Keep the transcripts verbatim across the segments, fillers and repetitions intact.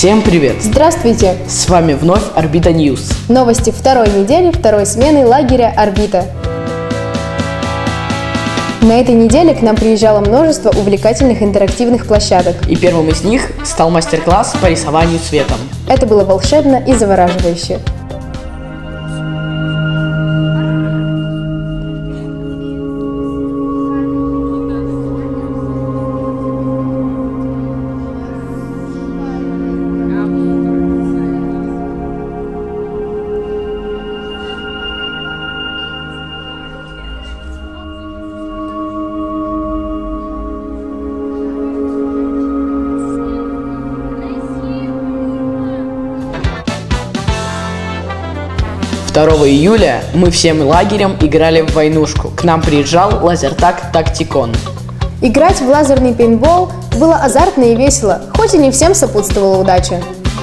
Всем привет! Здравствуйте! С вами вновь Орбита Ньюс. Новости второй недели второй смены лагеря «Орбита». На этой неделе к нам приезжало множество увлекательных интерактивных площадок. И первым из них стал мастер-класс по рисованию цветом. Это было волшебно и завораживающе. второго июля мы всем лагерем играли в войнушку. К нам приезжал Лазертаг Тактикон. Играть в лазерный пейнтбол было азартно и весело, хоть и не всем сопутствовала удача.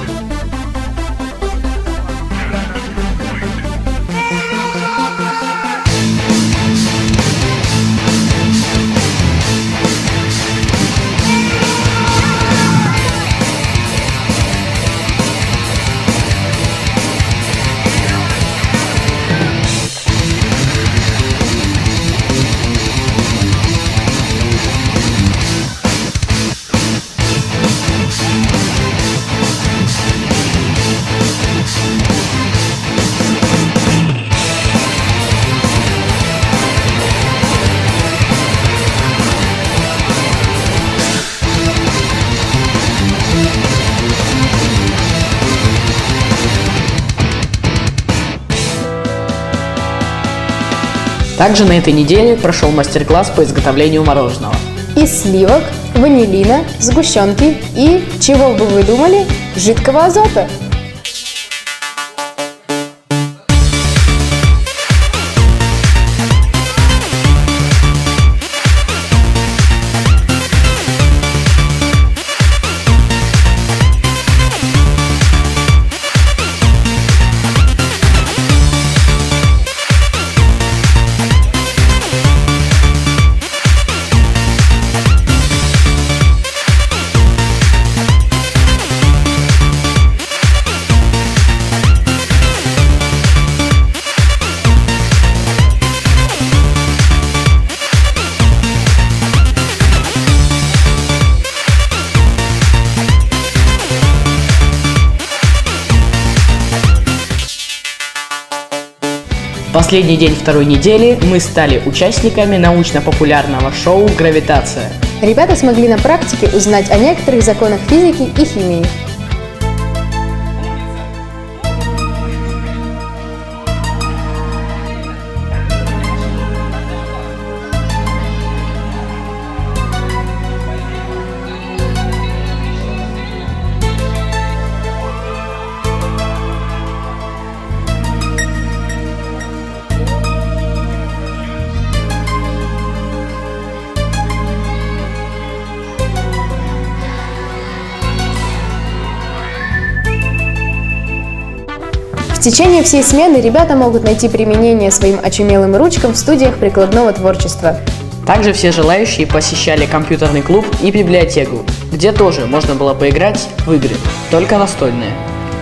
Также на этой неделе прошел мастер-класс по изготовлению мороженого. Из сливок, ванилина, сгущенки и, чего бы вы думали, жидкого азота. Последний день второй недели мы стали участниками научно-популярного шоу «Гравитация». Ребята смогли на практике узнать о некоторых законах физики и химии. В течение всей смены ребята могут найти применение своим очумелым ручкам в студиях прикладного творчества. Также все желающие посещали компьютерный клуб и библиотеку, где тоже можно было поиграть в игры, только настольные.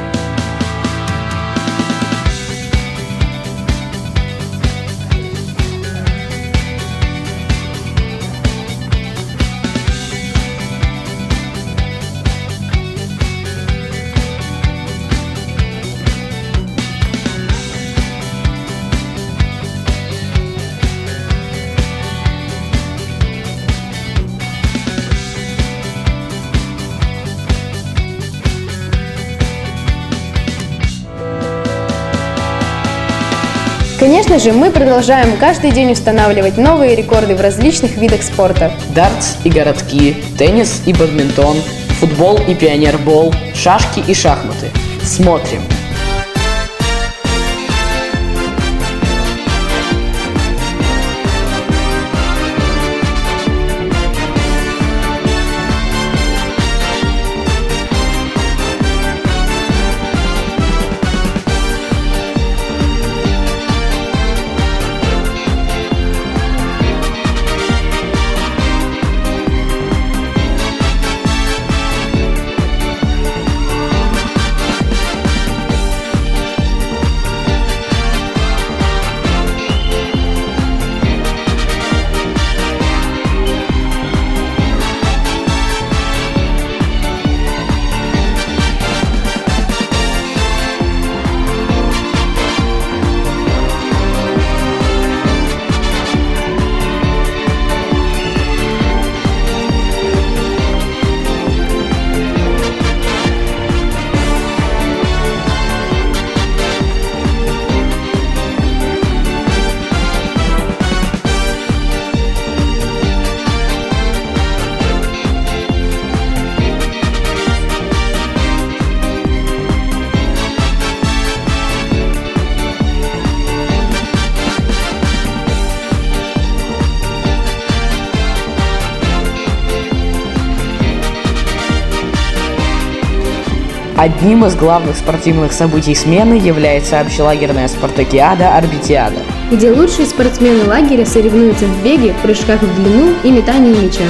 Конечно же, мы продолжаем каждый день устанавливать новые рекорды в различных видах спорта. Дартс и городки, теннис и бадминтон, футбол и пионербол, шашки и шахматы. Смотрим! Одним из главных спортивных событий смены является общелагерная спартакиада «Орбитиада», где лучшие спортсмены лагеря соревнуются в беге, прыжках в длину и метании мяча.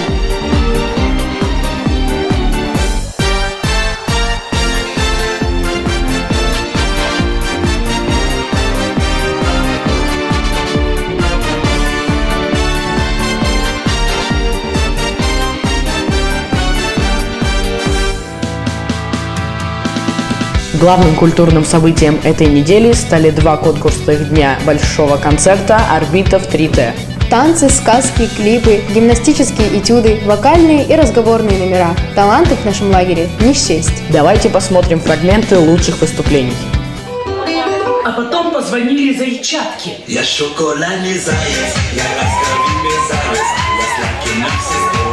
Главным культурным событием этой недели стали два конкурсных дня большого концерта «Орбитов три Т». Танцы, сказки, клипы, гимнастические этюды, вокальные и разговорные номера. Талантов в нашем лагере не счесть. Давайте посмотрим фрагменты лучших выступлений. А потом позвонили зайчатки. Я шоколадный заяц, я ласковый заяц, я сладкий наш сестру.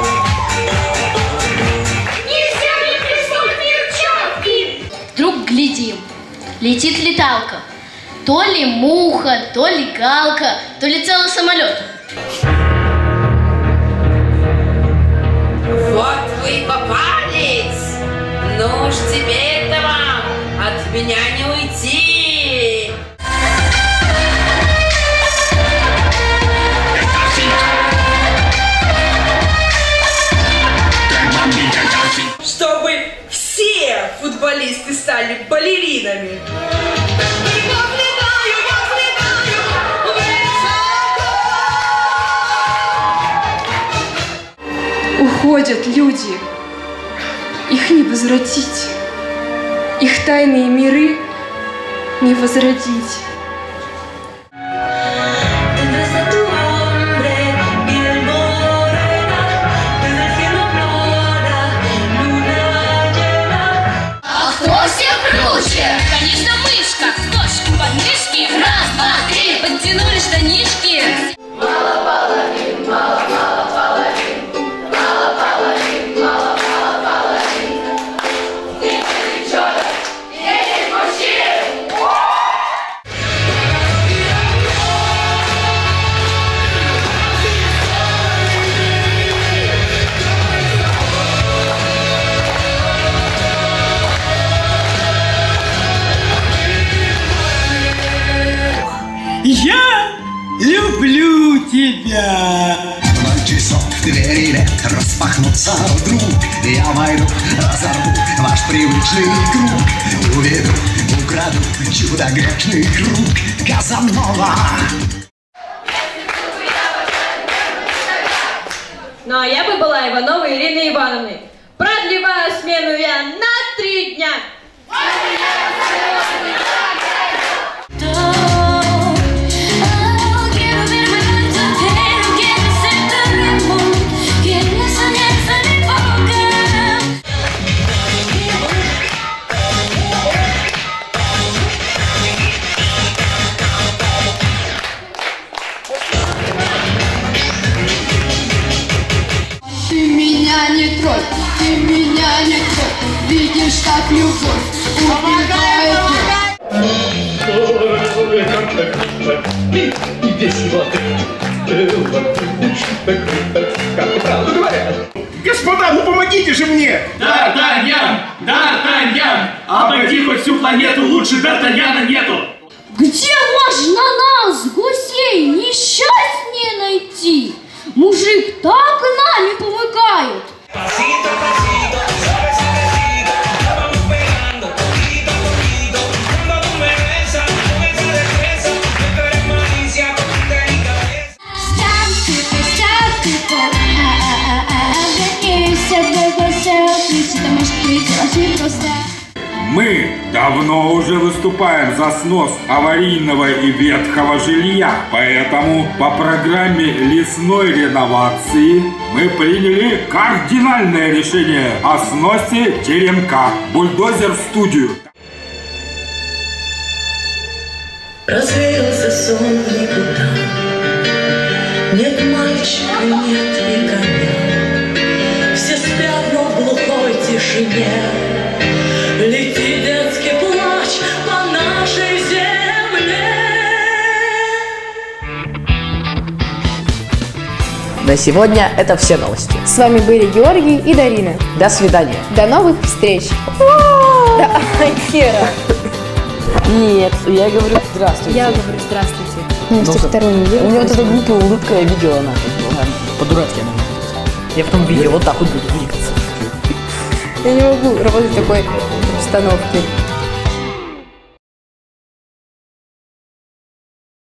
Нельзя мне прислать перчатки! Вдруг глядим, летит леталка. То ли муха, то ли галка, то ли целый самолет. Вот вы и попались! Ну уж теперь-то вам от меня не уйти! Чтобы все футболисты стали балеринами! Уходят люди, их не возвратить, их тайные миры не возродить. А кто всех круче? Конечно, мышка, ножки, подмышки, раз, два, три, подтянули штанишки. Мало половин, мало, мало половин. Я люблю тебя. Ноль часов, двери лет распахнутся вдруг. Я войду, разорву ваш привычный круг. Уведу, украду чудо грешных рук Казанова. Ну а я бы была Ивановой Ириной Ивановной. Продлеваю смену я на три дня. Ты меня не трогай, ты меня не трогай, видишь, как любовь убивает. Господа, ну помогите же мне! Д'Артаньян! Д'Артаньян! Обойди хоть всю планету, лучше Д'Артаньяна нету! Где можно нас, гусей, несчастнее найти? Мужик так нами помыкает. Мы давно уже выступаем за снос аварийного и ветхого жилья, поэтому по программе лесной реновации мы приняли кардинальное решение о сносе теремка. Бульдозер в студию. Развеялся сон никуда, нет мальчика, нет и коня, все спят, но в глухой тишине летит детский плач по нашей земле. На сегодня это все новости. С вами были Георгий и Дарина. До свидания. До новых встреч! Да, хера. Нет, я говорю здравствуйте. Я говорю здравствуйте. Ну, Ну, со второй недели. У него вот эта глупая улыбка, я видел, она по-дурацки она выглядит. Я потом видел, вот так вот буду двигаться. Я не могу работать в такой обстановке.